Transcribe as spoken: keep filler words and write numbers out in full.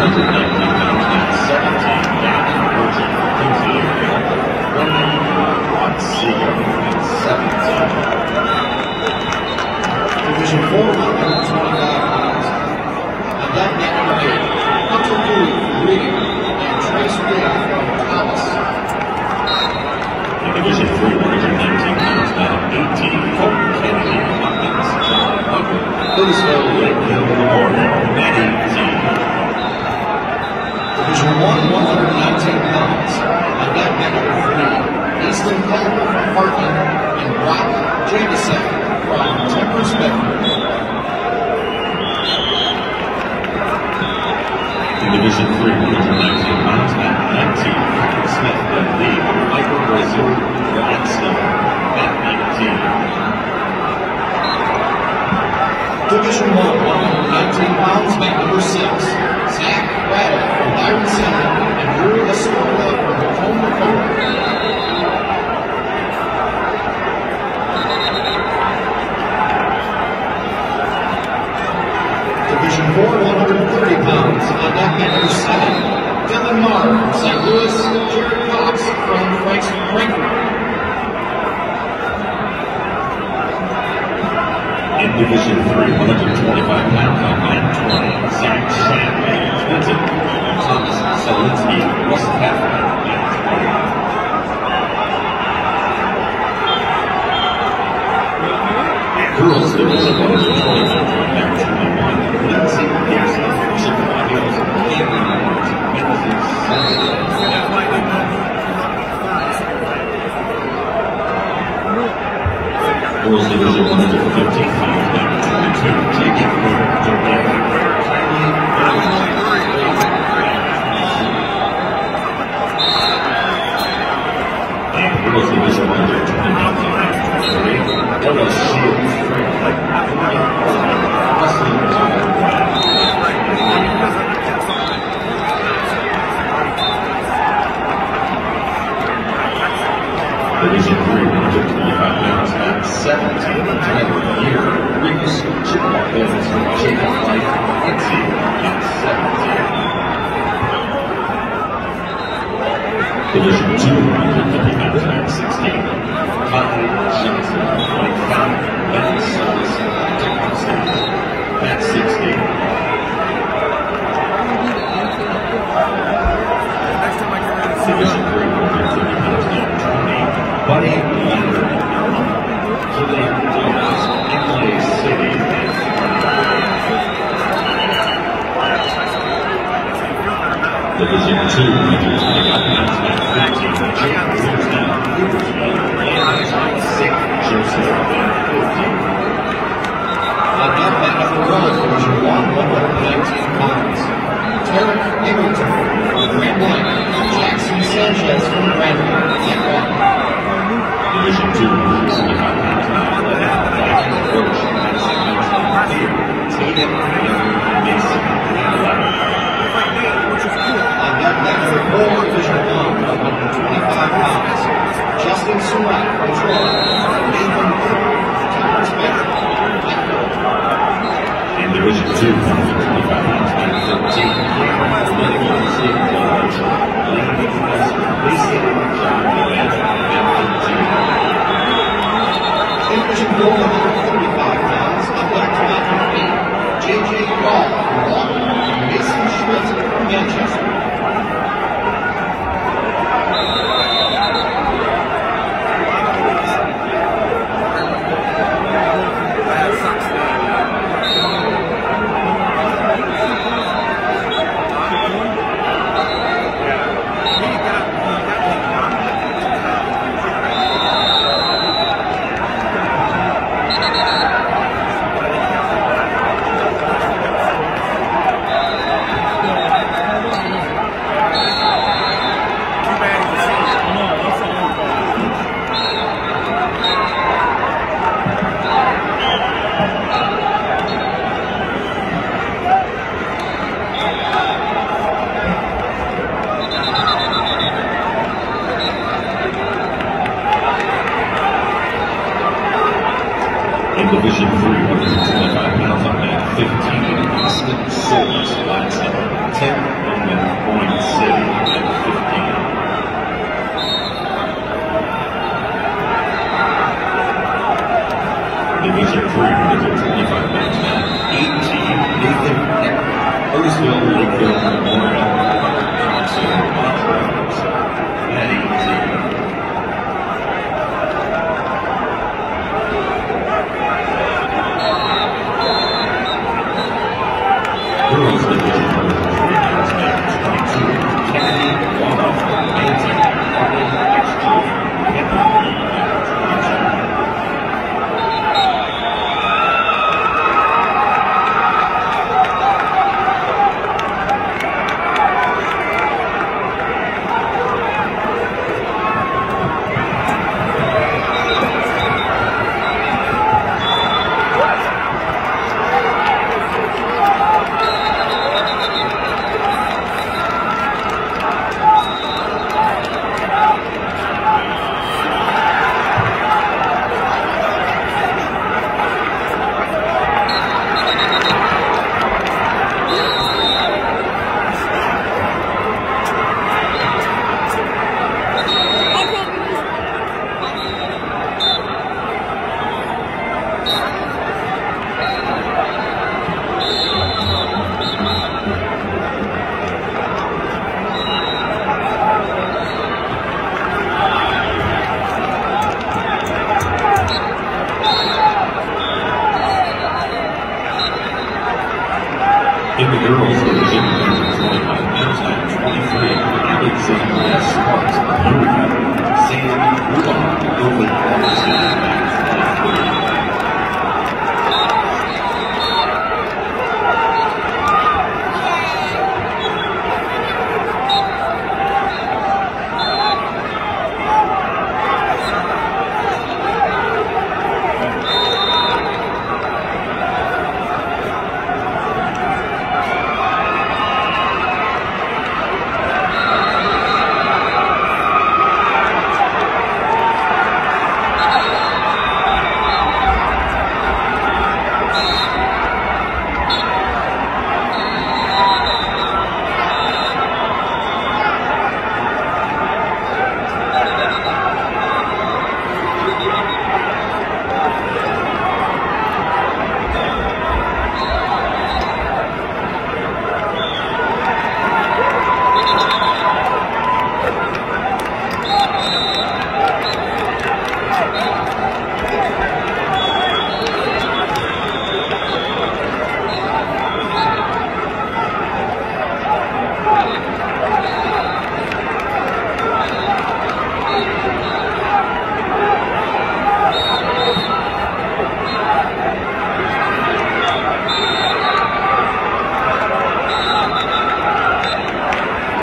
hundred nineteen pounds at seventeen, Danny Virgin fifteen, Brendan Rotsigo at seventeen. Division four, one hundred twenty-five pounds. And that net eight, Hunter Louis, Reed, and Trace Reed from Thomas. In Division three, one hundred nineteen pounds at eighteen, Colton Kennedy, Hopkins, John Hubbard, Louisville, Lakehill, Memorial, Maddie T. Division one, one hundred nineteen pounds. And that net three, Easton Culver from Hartman, and Brock Jameson from Tempers Bedford. In Division three, one hundred nineteen pounds at nineteen, Patrick Smith and Lee, Michael Brazil, Gladstone at nineteen. Division one, one hundred nineteen pounds, mat number six, Zach Rattle from Byron Center and Drew Estrella from Macomb, Dakota. Division four, one hundred thirty pounds, on that mat number seven, Dylan Marr from Saint Louis, Jared Cox from Franks Frankfurt. In Division three, one hundred twenty-five pounds on mat twenty, Zach Champagne, Clinton, Thomas Solinsky, Russ Caffrey at twenty. Girls Division one hundred twenty-five on mat twenty-one, Lindsay Gibson, Chippewa Hills, Cameron Morris, Memphis, Sunday at twenty-one. Girls Division one hundred fifteen pounds mat twenty-two, Jacob Moore, Joanne, Kylie, and Girls Division one hundred twenty-nine mat twenty-three, Ella Shields, Frank Wesley, Division three, one hundred twenty-five pounds at seventeen, Tyler Year, Reese, Chippewa Hills, Jacob Light, Quincy at seventeen. Division two, one hundred fifty pounds at sixteen, Kai Johnson, Mike Fowler, Ben Summers, Dick State at sixteen. Division three, one hundred thirty pounds at twenty, Buddy Leonard, Julian Thomas, Emily City at twenty. Division two, one hundred twenty-five pounds at fifteen, Jake Wilson, Hooversville, and Isaac Joseph at fifteen. On that mat number one, Division one, one hundred nineteen pounds, Tarek Hamilton from Grand Blanc, Jackson Sanchez from Brandon at one. Division two, one hundred twenty-five pounds at Diamond Roach, Madison Mountain, Fear, Tatum, Young, Mason at eleven. On that mat number four, Division one, one hundred twenty-five pounds, Justin Surratt from Troy, Nathan Cooper from Tempers Bedford at four. In Division two, one hundred twenty-five pounds at ten. And then Boyne City at fifteen. Division three, Division twenty-five match at eighteen. Nathan Eck, Hurstville, Lakeville, Memorial, Johnson, Montreal,